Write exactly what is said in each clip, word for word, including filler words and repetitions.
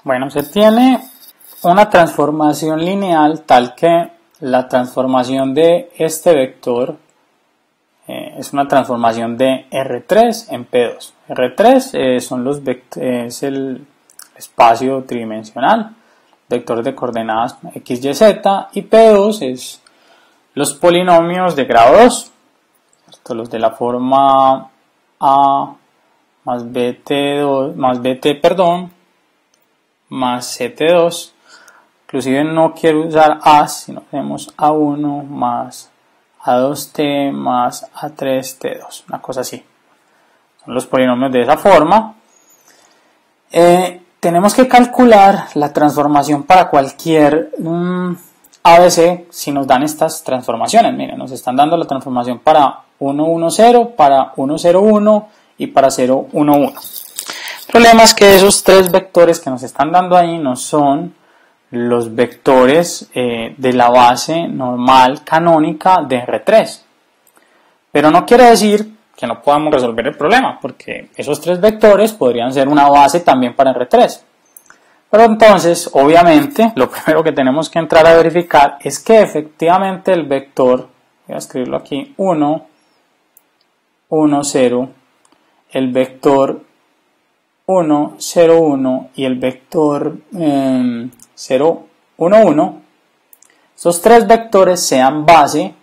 Bueno, se tiene una transformación lineal tal que la transformación de este vector eh, es una transformación de R tres en P dos. R tres eh, son los es el espacio tridimensional, vector de coordenadas x, y, z, y P dos es los polinomios de grado dos, ¿cierto? Los de la forma A más bt2 más bt, perdón, más ct dos. Inclusive no quiero usar A, sino tenemos A uno más A dos t más A tres t dos, una cosa así. Son los polinomios de esa forma. Eh, tenemos que calcular la transformación para cualquier um, A B C si nos dan estas transformaciones. Miren, nos están dando la transformación para uno uno cero, para uno cero uno y para cero uno uno. El problema es que esos tres vectores que nos están dando ahí no son los vectores eh, de la base normal canónica de R tres. Pero no quiere decir que no podamos resolver el problema, porque esos tres vectores podrían ser una base también para R tres. Pero entonces, obviamente, lo primero que tenemos que entrar a verificar es que efectivamente el vector, voy a escribirlo aquí, uno, uno, cero, el vector uno, cero, uno y el vector eh, cero, uno, uno, esos tres vectores sean base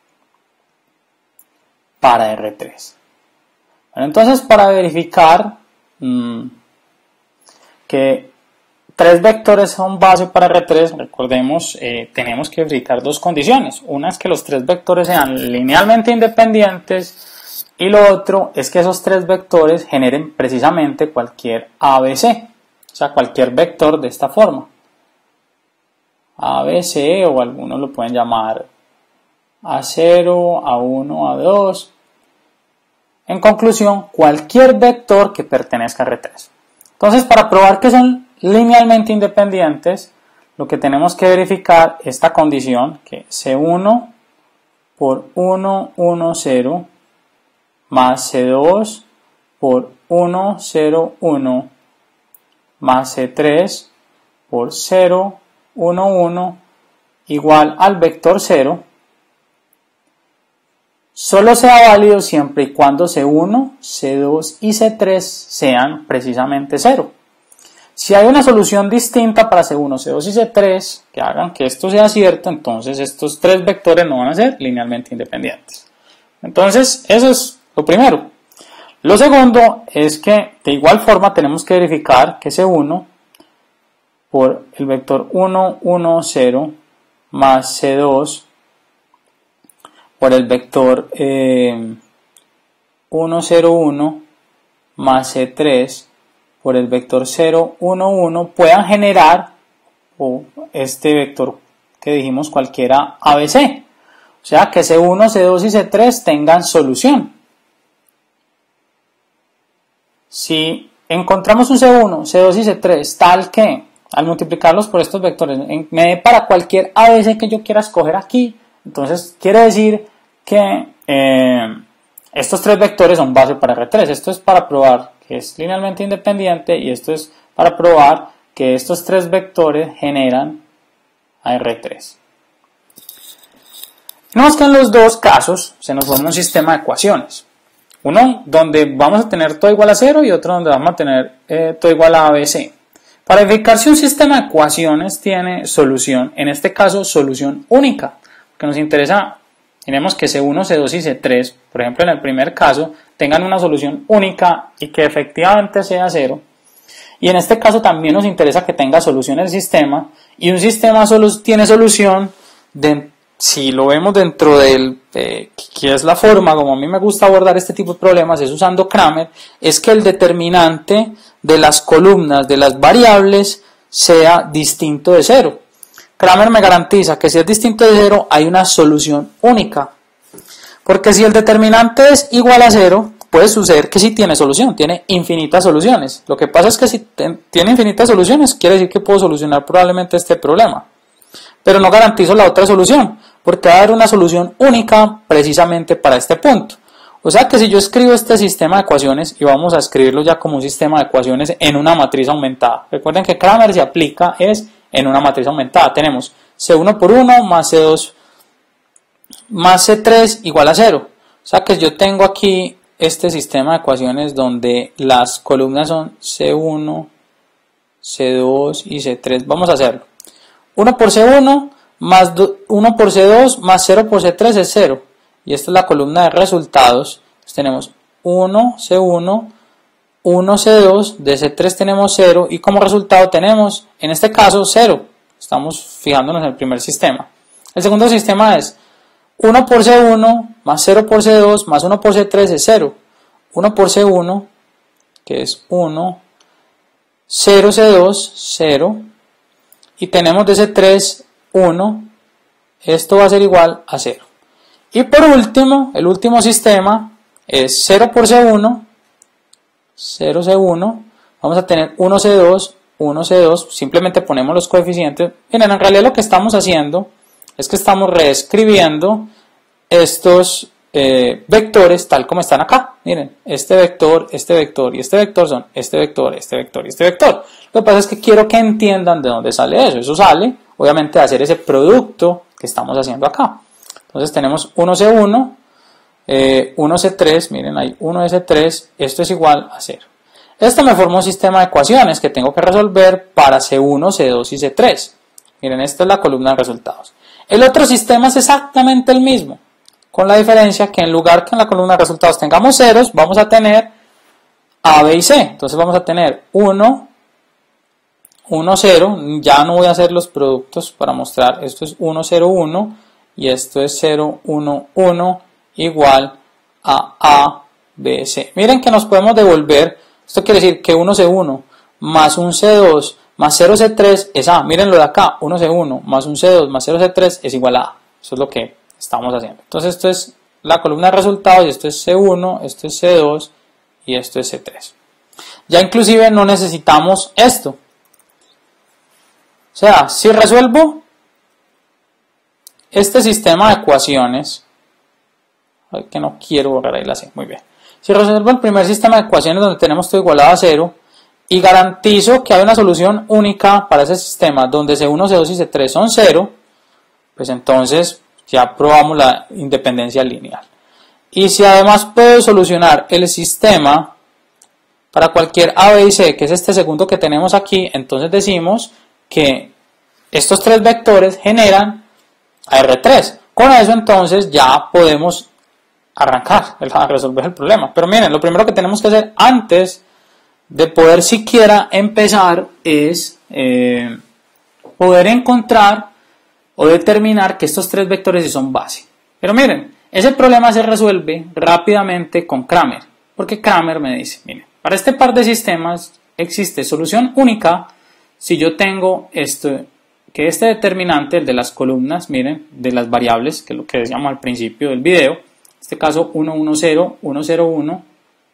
para R tres. Bueno, entonces, para verificar mmm, que tres vectores son base para R tres, recordemos, eh, tenemos que verificar dos condiciones. Una es que los tres vectores sean linealmente independientes, y lo otro es que esos tres vectores generen precisamente cualquier A B C, o sea, cualquier vector de esta forma. A B C, o algunos lo pueden llamar A cero, A uno, A dos. En conclusión, cualquier vector que pertenezca a R tres. Entonces, para probar que son linealmente independientes, lo que tenemos que verificar es esta condición, que C uno por uno, uno, cero más C dos por uno, cero, uno más C tres por cero, uno, uno igual al vector cero, solo sea válido siempre y cuando C uno, C dos y C tres sean precisamente cero. Si hay una solución distinta para C uno, C dos y C tres que hagan que esto sea cierto, entonces estos tres vectores no van a ser linealmente independientes. Entonces, eso es lo primero. Lo segundo es que de igual forma tenemos que verificar que C uno por el vector uno, uno, cero más C dos por el vector eh, uno, cero, uno más C tres por el vector cero, uno, uno puedan generar o este vector que dijimos cualquiera A B C. O sea que C uno, C dos y C tres tengan solución. Si encontramos un C uno, C dos y C tres tal que al multiplicarlos por estos vectores me dé para cualquier A B C que yo quiera escoger aquí, entonces quiere decir que eh, estos tres vectores son base para R tres. Esto es para probar que es linealmente independiente y esto es para probar que estos tres vectores generan a R tres. Tenemos que en los dos casos se nos forma un sistema de ecuaciones. Uno donde vamos a tener todo igual a cero y otro donde vamos a tener eh, todo igual a A B C. Para verificar si un sistema de ecuaciones tiene solución, en este caso solución única, que nos interesa, tenemos que C uno, C dos y C tres, por ejemplo en el primer caso, tengan una solución única y que efectivamente sea cero. Y en este caso también nos interesa que tenga solución el sistema, y un sistema solo tiene solución de, si lo vemos dentro del, eh, que es la forma como a mí me gusta abordar este tipo de problemas, es usando Cramer, es que el determinante de las columnas de las variables sea distinto de cero. Cramer me garantiza que si es distinto de cero hay una solución única, porque si el determinante es igual a cero, puede suceder que sí tiene solución, tiene infinitas soluciones. Lo que pasa es que si tiene infinitas soluciones, quiere decir que puedo solucionar probablemente este problema, pero no garantizo la otra solución, porque va a haber una solución única precisamente para este punto. O sea que si yo escribo este sistema de ecuaciones y vamos a escribirlo ya como un sistema de ecuaciones en una matriz aumentada. Recuerden que Cramer se aplica es en una matriz aumentada. Tenemos C uno por uno más C dos más C tres igual a cero. O sea que yo tengo aquí este sistema de ecuaciones donde las columnas son C uno, C dos y C tres. Vamos a hacerlo. uno por C uno más uno por C dos más cero por C tres es cero. Y esta es la columna de resultados. Entonces tenemos uno C uno, uno C dos, de C tres tenemos cero y como resultado tenemos, en este caso, cero. Estamos fijándonos en el primer sistema. El segundo sistema es uno por C uno más cero por C dos más uno por C tres es cero. uno por C uno, que es uno, cero C dos, cero. Y tenemos de C tres, uno. Esto va a ser igual a cero. Y por último, el último sistema es cero por C uno, cero C uno. Vamos a tener uno C dos, uno C dos. Simplemente ponemos los coeficientes. Miren, en realidad lo que estamos haciendo es que estamos reescribiendo estos eh, vectores tal como están acá. Miren, este vector, este vector y este vector son este vector, este vector y este vector. Lo que pasa es que quiero que entiendan de dónde sale eso. Eso sale, obviamente, de hacer ese producto que estamos haciendo acá. Entonces tenemos uno C uno, eh, uno C tres, miren, hay uno de C tres, esto es igual a cero. Esto me forma un sistema de ecuaciones que tengo que resolver para C uno, C dos y C tres. Miren, esta es la columna de resultados. El otro sistema es exactamente el mismo, con la diferencia que en lugar que en la columna de resultados tengamos ceros, vamos a tener A, B y C. Entonces vamos a tener uno, uno, cero, ya no voy a hacer los productos para mostrar, esto es uno, cero, uno y esto es cero, uno, uno igual a A, B, C. Miren que nos podemos devolver, esto quiere decir que uno C uno más un C dos más cero C tres es A. Miren lo de acá, uno C uno más un C dos más cero C tres es igual a A. Eso es lo que estamos haciendo. Entonces esto es la columna de resultados y esto es C uno, esto es C dos y esto es C tres. Ya inclusive no necesitamos esto. O sea, si resuelvo este sistema de ecuaciones, que no quiero borrar ahí la C, muy bien. Si resuelvo el primer sistema de ecuaciones donde tenemos todo igualado a cero y garantizo que hay una solución única para ese sistema donde C uno, C dos y C tres son cero, pues entonces ya probamos la independencia lineal. Y si además puedo solucionar el sistema para cualquier A, B y C, que es este segundo que tenemos aquí, entonces decimos que estos tres vectores generan a R tres. Con eso entonces ya podemos arrancar a resolver el problema. Pero miren, lo primero que tenemos que hacer antes de poder siquiera empezar es eh, poder encontrar o determinar que estos tres vectores sí son base. Pero miren, ese problema se resuelve rápidamente con Cramer, porque Cramer me dice, miren, para este par de sistemas existe solución única si yo tengo esto, que este determinante, el de las columnas, miren, de las variables, que es lo que decíamos al principio del video, en este caso uno, uno, cero, uno, cero, uno,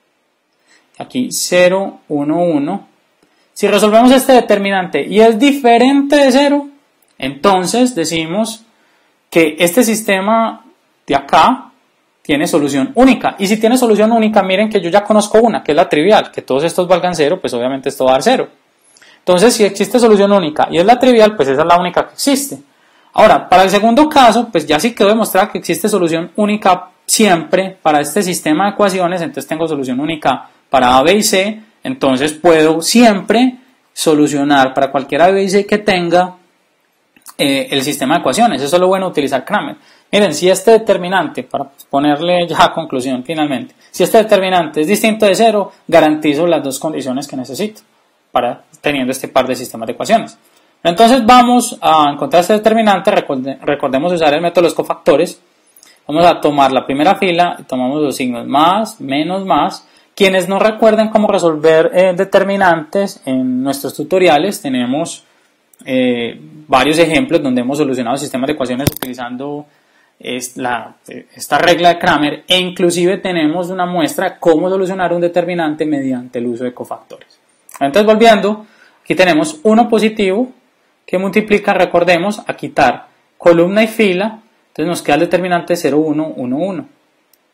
aquí cero, uno, uno. Si resolvemos este determinante y es diferente de cero, entonces decimos que este sistema de acá tiene solución única. Y si tiene solución única, miren que yo ya conozco una, que es la trivial, que todos estos valgan cero, pues obviamente esto va a dar cero. Entonces, si existe solución única y es la trivial, pues esa es la única que existe. Ahora, para el segundo caso, pues ya sí quedó demostrado que existe solución única siempre para este sistema de ecuaciones, entonces tengo solución única para A, B y C, entonces puedo siempre solucionar para cualquier A, B y C que tenga eh, el sistema de ecuaciones. Eso es lo bueno de utilizar Cramer. Miren, si este determinante, para ponerle ya a conclusión finalmente, si este determinante es distinto de cero, garantizo las dos condiciones que necesito para teniendo este par de sistemas de ecuaciones. Entonces vamos a encontrar este determinante, recordemos usar el método de los cofactores. Vamos a tomar la primera fila y tomamos los signos más, menos, más. Quienes no recuerden cómo resolver eh, determinantes, en nuestros tutoriales tenemos eh, varios ejemplos donde hemos solucionado sistemas de ecuaciones utilizando es la, esta regla de Cramer, e inclusive tenemos una muestra de cómo solucionar un determinante mediante el uso de cofactores. Entonces, volviendo, aquí tenemos uno positivo que multiplica, recordemos, a quitar columna y fila, entonces nos queda el determinante cero, uno, uno, uno.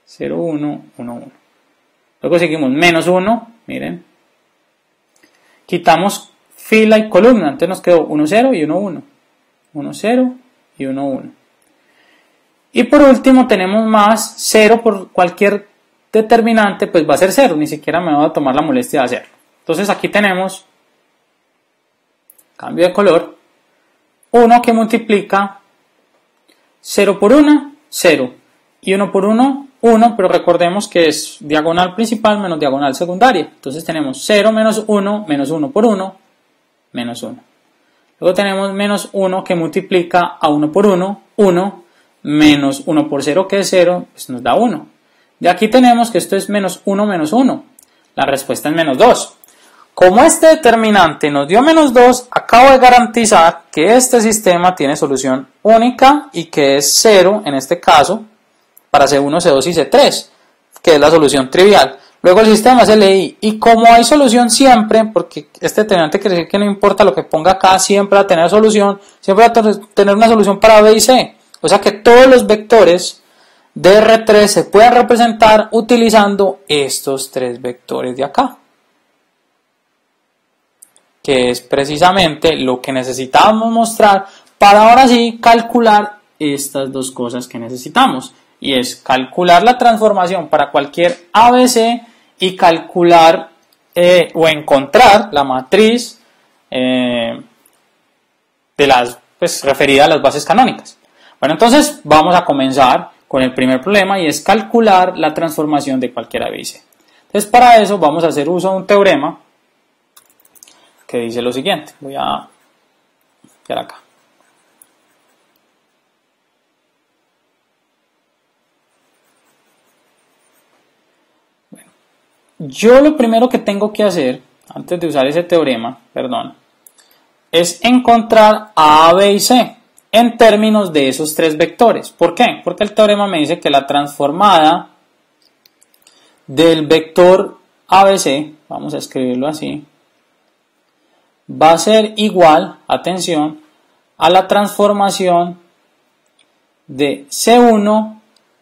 cero, uno, uno, uno. Luego seguimos menos uno, miren. Quitamos fila y columna, entonces nos quedó uno, cero y uno, uno. uno, cero y uno, uno. Y por último tenemos más cero por cualquier determinante, pues va a ser cero, ni siquiera me voy a tomar la molestia de hacerlo. Entonces aquí tenemos, cambio de color, uno que multiplica cero por uno, cero, y uno por uno, uno, pero recordemos que es diagonal principal menos diagonal secundaria. Entonces tenemos cero menos uno, menos uno por uno, menos uno. Luego tenemos menos uno que multiplica a uno por uno, uno, menos uno por cero que es cero, pues nos da uno. De aquí tenemos que esto es menos uno menos uno. La respuesta es menos dos. Como este determinante nos dio menos dos, acabo de garantizar que este sistema tiene solución única y que es cero en este caso para C uno, C dos y C tres, que es la solución trivial. Luego el sistema es L I, y como hay solución siempre, porque este determinante quiere decir que no importa lo que ponga acá, siempre va a tener solución, siempre va a tener una solución para B y C. O sea que todos los vectores de R tres se pueden representar utilizando estos tres vectores de acá, que es precisamente lo que necesitábamos mostrar para ahora sí calcular estas dos cosas que necesitamos, y es calcular la transformación para cualquier A B C y calcular eh, o encontrar la matriz eh, de las, pues, referida a las bases canónicas. Bueno, entonces vamos a comenzar con el primer problema, y es calcular la transformación de cualquier A B C. Entonces para eso vamos a hacer uso de un teorema que dice lo siguiente. Voy a ver acá. Bueno, yo lo primero que tengo que hacer, antes de usar ese teorema, perdón, es encontrar a A, B y C en términos de esos tres vectores. ¿Por qué? Porque el teorema me dice que la transformada del vector A B C, vamos a escribirlo así, va a ser igual, atención, a la transformación de C uno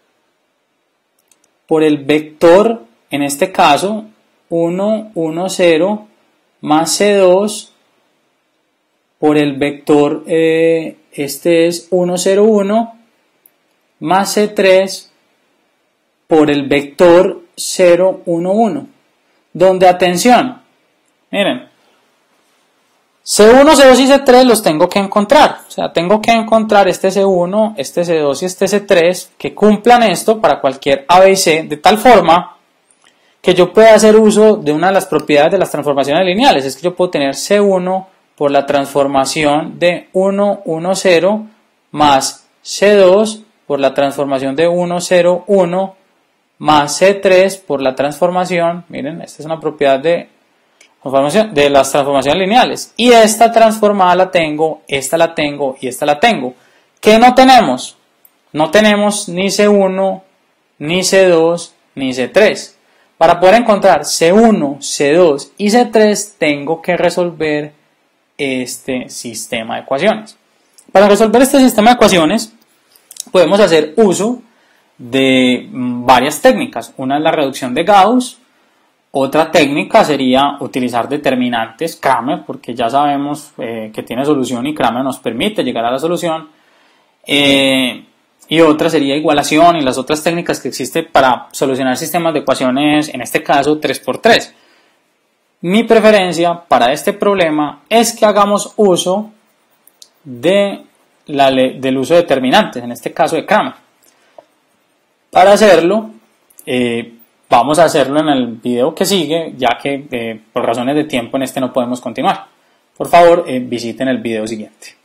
por el vector, en este caso, uno, uno, cero, más C dos por el vector, eh, este es uno, cero, uno, más C tres por el vector cero, uno, uno, donde, atención, miren, C uno, C dos y C tres los tengo que encontrar, o sea, tengo que encontrar este C uno, este C dos y este C tres que cumplan esto para cualquier A, B y C, de tal forma que yo pueda hacer uso de una de las propiedades de las transformaciones lineales. Es que yo puedo tener C uno por la transformación de uno, uno, cero más C dos por la transformación de uno, cero, uno más C tres por la transformación, miren, esta es una propiedad de, de las transformaciones lineales, y esta transformada la tengo, esta la tengo y esta la tengo. ¿Qué no tenemos? No tenemos ni C uno, ni C dos, ni C tres. Para poder encontrar C uno, C dos y C tres tengo que resolver este sistema de ecuaciones. Para resolver este sistema de ecuaciones podemos hacer uso de varias técnicas. Una es la reducción de Gauss, otra técnica sería utilizar determinantes Cramer, porque ya sabemos eh, que tiene solución y Cramer nos permite llegar a la solución, eh, y otra sería igualación, y las otras técnicas que existen para solucionar sistemas de ecuaciones, en este caso tres por tres. Mi preferencia para este problema es que hagamos uso de la ley, del uso de determinantes, en este caso de Cramer. Para hacerlo, eh, vamos a hacerlo en el video que sigue, ya que eh, por razones de tiempo en este no podemos continuar. Por favor, eh, visiten el video siguiente.